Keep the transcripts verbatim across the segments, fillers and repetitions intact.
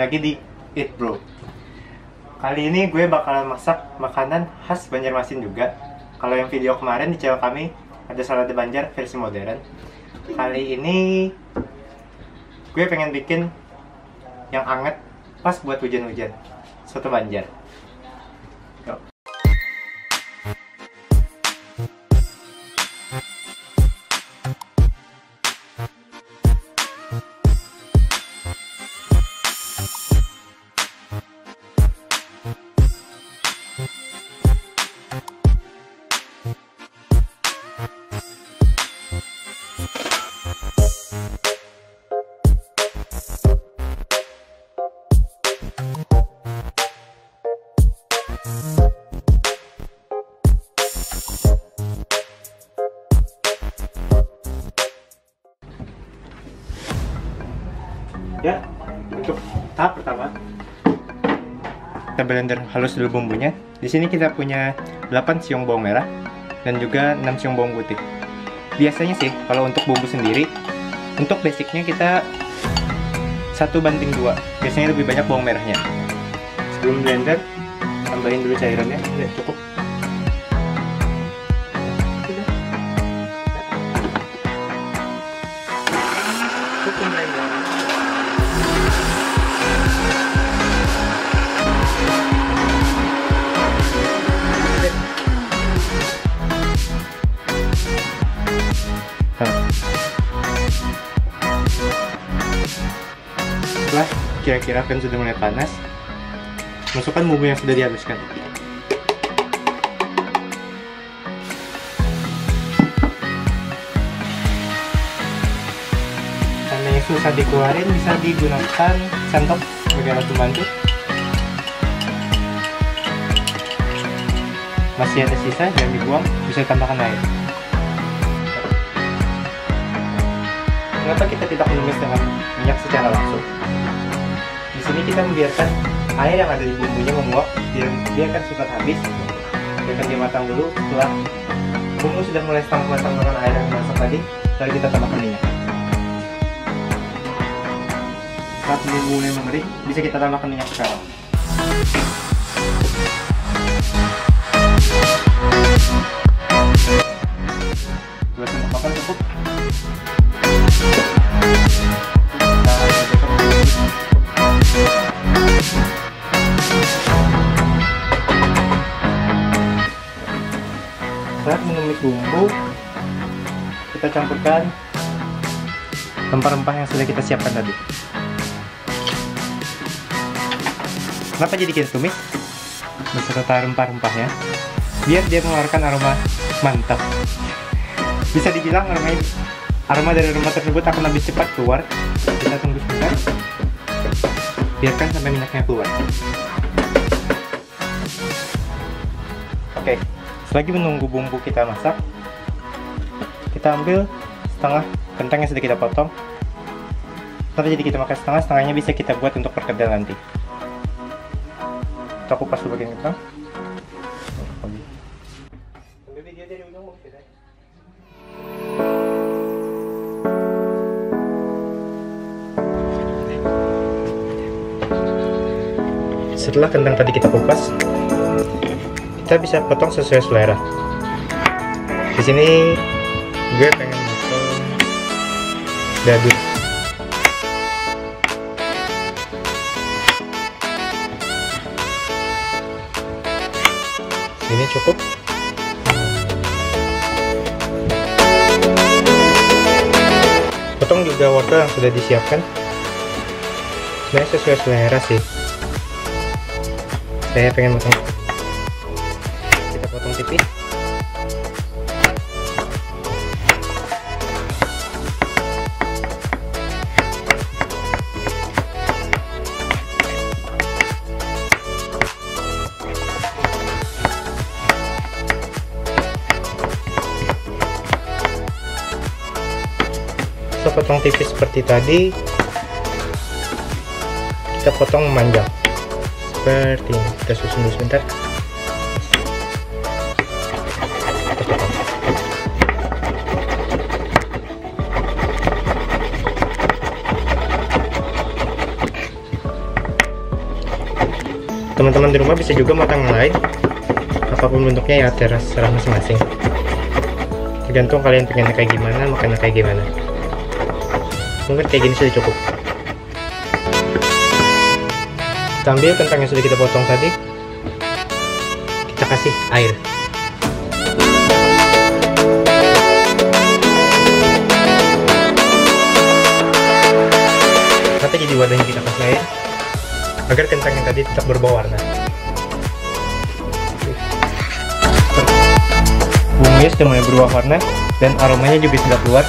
lagi di Eat Bro. Kali ini gue bakalan masak makanan khas Banjarmasin juga. Kalau yang video kemarin di channel kami ada salad Banjar versi modern. Kali ini gue pengen bikin yang anget pas buat hujan-hujan, soto Banjar. Yuk. Ya, untuk tahap pertama kita blender halus dulu bumbunya. Di sini kita punya delapan siung bawang merah dan juga enam siung bawang putih. Biasanya sih kalau untuk bumbu sendiri, untuk basicnya kita satu banding dua. Biasanya lebih banyak bawang merahnya. Sebelum blender, tambahin dulu cairannya. Udah cukup. Cukup blender. Setelah kira-kira pan sudah mulai panas, masukkan bumbu yang sudah dihaluskan. Seandainya susah dikeluarin, bisa digunakan sendok sebagai alat pembantu. Masih ada sisa, jangan dibuang, bisa tambahkan air. Kenapa kita tidak menumis dengan minyak secara langsung? Di sini kita membiarkan air yang ada di bumbunya menguap, biarkan cepat habis. Biarkan dia matang dulu. Setelah bumbu sudah mulai setengah matang dengan air yang masak tadi, lalu kita tambahkan minyak. Saat bumbu mulai mengering, bisa kita tambahkan minyak sekarang. Dua sendok makan cukup. Saat menumis bumbu, kita campurkan rempah-rempah yang sudah kita siapkan tadi. Kenapa jadi kita tumis beserta rempah-rempahnya? Biar dia mengeluarkan aroma mantap. Bisa dibilang aroma aroma dari rempah tersebut akan lebih cepat keluar. Kita tunggu sebentar. Biarkan sampai minyaknya keluar. Oke, selagi menunggu bumbu kita masak, kita ambil setengah kentang yang sudah kita potong. Nanti jadi kita makan setengah, setengahnya bisa kita buat untuk perkedel nanti. Kita kupas dulu bagian kentang. Setelah kentang tadi kita kupas, kita bisa potong sesuai selera. Di sini gue pengen potong dadu. Ini cukup. Potong juga wortel yang sudah disiapkan. Sebenarnya sesuai selera sih. Saya pengen potong, kita potong tipis. Kita potong tipis seperti tadi, kita potong memanjang seperti ini. Kita susun dulu sebentar. Teman-teman di rumah bisa juga matang yang lain, apapun bentuknya ya terserah masing-masing. Tergantung kalian pengennya kayak gimana, makannya kayak gimana. Mungkin kayak gini sudah cukup. Kita ambil kentang yang sudah kita potong tadi, kita kasih air. Nanti jadi wadahnya kita kasih air agar kentang yang tadi tetap berubah warna. Bumbunya sudah mulai berubah warna dan aromanya juga sudah keluar.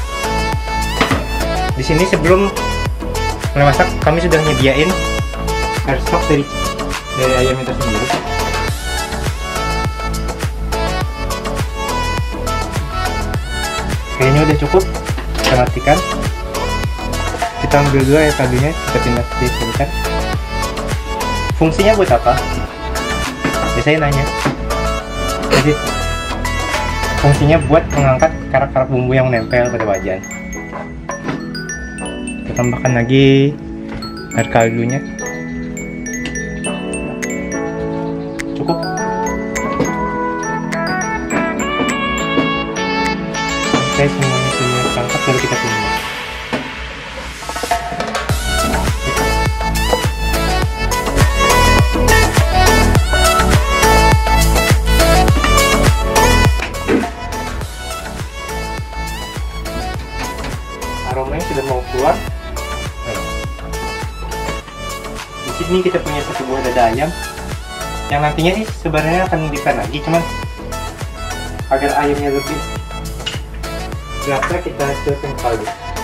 Di sini sebelum mulai masak kami sudah nyediain air stok dari dari ayam itu sendiri. Kayaknya udah cukup. Kita matikan. Kita ambil dulu air kaldunya, kita pindah di filter. Fungsinya buat apa? Ya saya nanya. Jadi fungsinya buat mengangkat karak-karak bumbu yang menempel pada wajan. Kita tambahkan lagi air kaldunya. Cukup. Sampai semuanya sudah terangkat baru kita tumbuk. Aromanya sudah mau keluar. Di sini kita punya satu buah dada ayam yang nantinya sih sebenarnya akan di lagi, cuman agar ayamnya lebih rasa kita celupkan kaldu.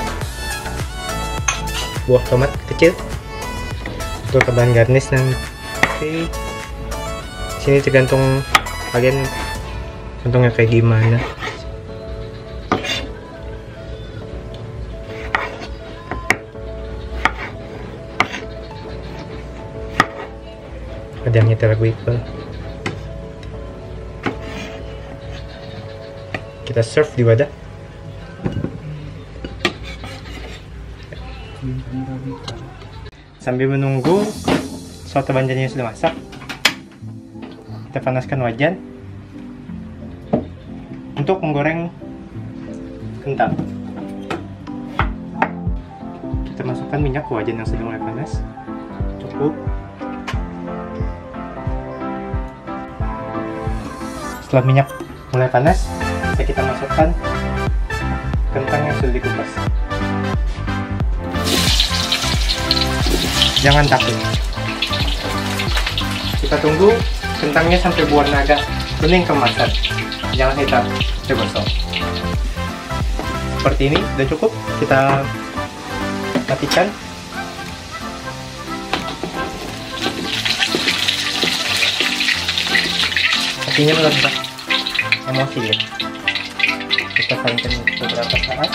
Buah tomat kecil untuk bahan garnish nanti. Sini tergantung kalian kantongnya kayak gimana. Ada yang nyetel lagu Iqbal. Kita serve di wadah. Sambil menunggu soto banjarnya sudah masak, kita panaskan wajan untuk menggoreng kentang. Kita masukkan minyak ke wajan yang sudah mulai panas. Cukup. Setelah minyak mulai panas, kita masukkan kentang yang sudah dikupas. Jangan takut. Kita tunggu kentangnya sampai berwarna agak kuning keemasan. Jangan hitam, kita gosong. Seperti ini, sudah cukup. Kita matikan. Apinya meledak. Emosi ya. Kita saringkan beberapa saat.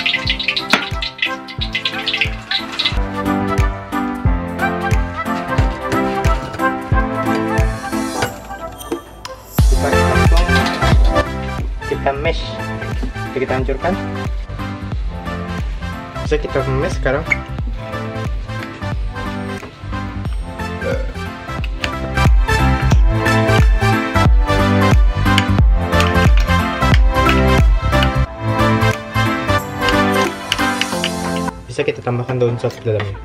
Kita mash. Jadi kita hancurkan. Bisa kita mash sekarang. Bisa kita tambahkan daun saus ke dalamnya.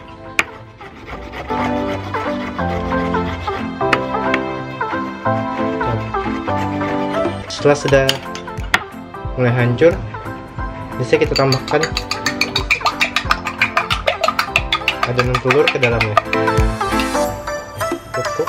Setelah sudah mulai hancur, bisa kita tambahkan adonan telur ke dalamnya. Cukup.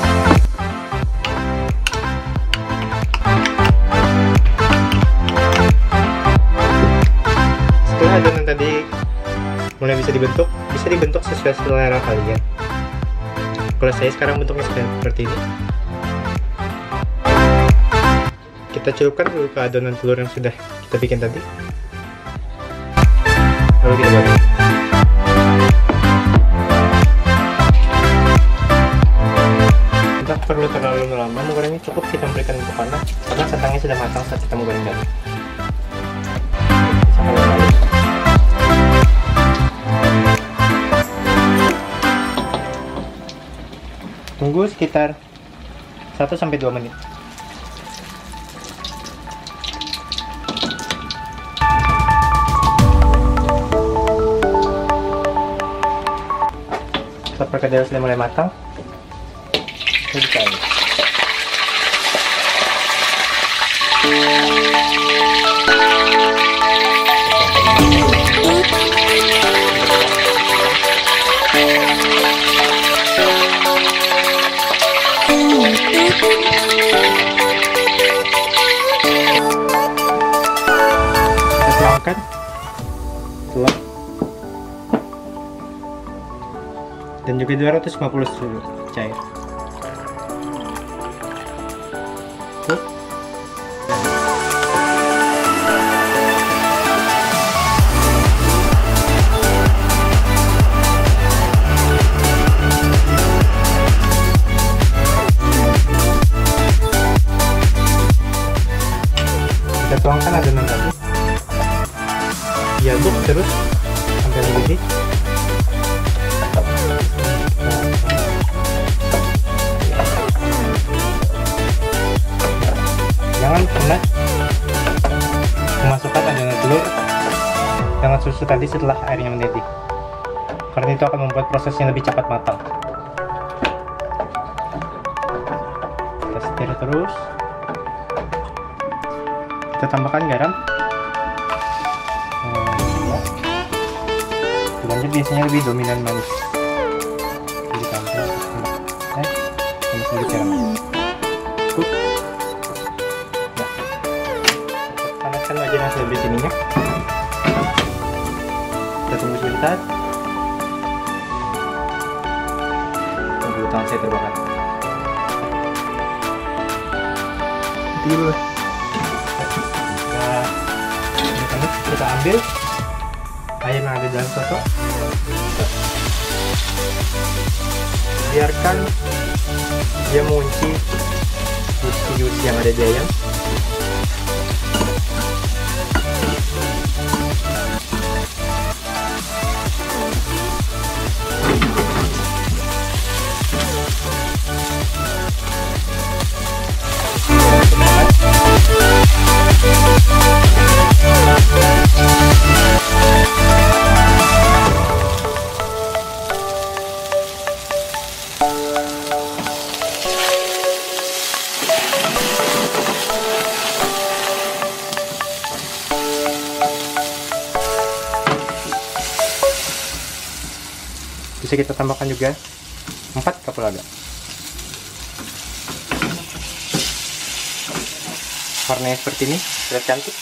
Setelah adonan tadi mulai bisa dibentuk, bisa dibentuk sesuai selera kalian. Kalau saya sekarang bentuknya seperti ini. Kita celupkan dulu ke adonan telur yang sudah kita bikin tadi. Lalu kita goreng. Tidak perlu terlalu lama menggorengnya, cukup kita berikan untuk panas karena kentangnya sudah matang saat kita menggoreng tadi. Tunggu sekitar satu sampai dua menit. Setelah perkedel sudah mulai matang, kita dicair. Kita tuangkan telur dan juga dua ratus lima puluh susu cair. Tuh. Kita tuangkan adonan tadi, diaduk terus sampai mendidih. Jangan pernah memasukkan adonan telur dengan susu tadi setelah airnya mendidih, karena itu akan membuat prosesnya lebih cepat matang. Kita setir terus. Kita tambahkan garam. Gulanya biasanya lebih dominan manis. Jadi tambah, eh, tambah sedikit garam. Cukup. Nah, panaskan wajan hasil habis ininya. Kita tunggu sebentar. Tunggu tangan saya terbakar. Dulu. Kita ambil air yang ada dalam soto, biarkan dia mengunci juicy-juicy yang ada di ayam. Bisa kita tambahkan juga empat kapulaga. Warnanya seperti ini, sudah cantik.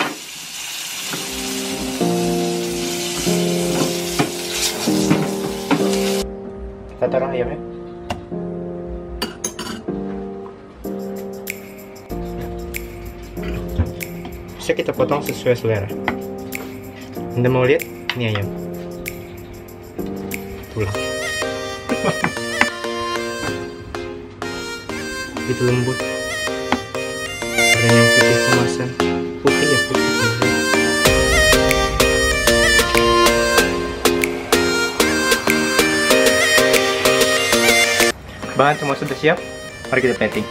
Kita taruh ayamnya. Bisa kita potong sesuai selera. Anda mau lihat? Ini ayam. Tulang. Itu lembut. Ada yang putih kemasan. Putih ya putih. Bahan semua sudah siap. Mari kita plating.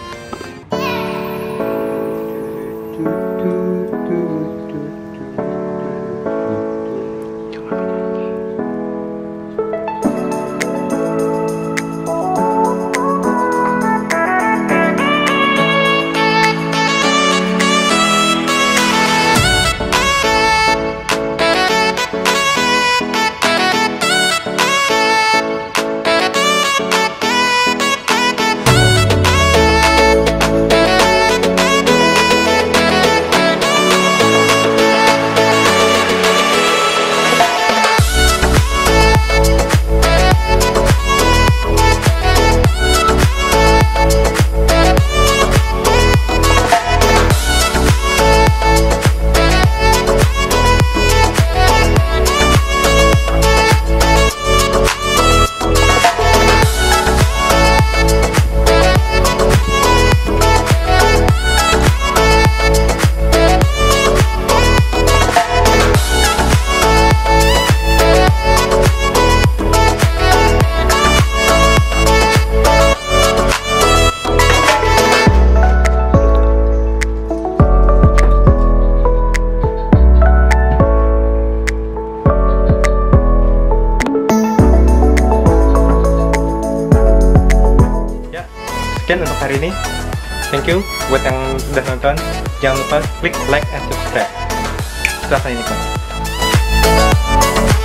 ini. Thank you buat yang udah nonton. Jangan lupa klik like and subscribe. Silahkan ini,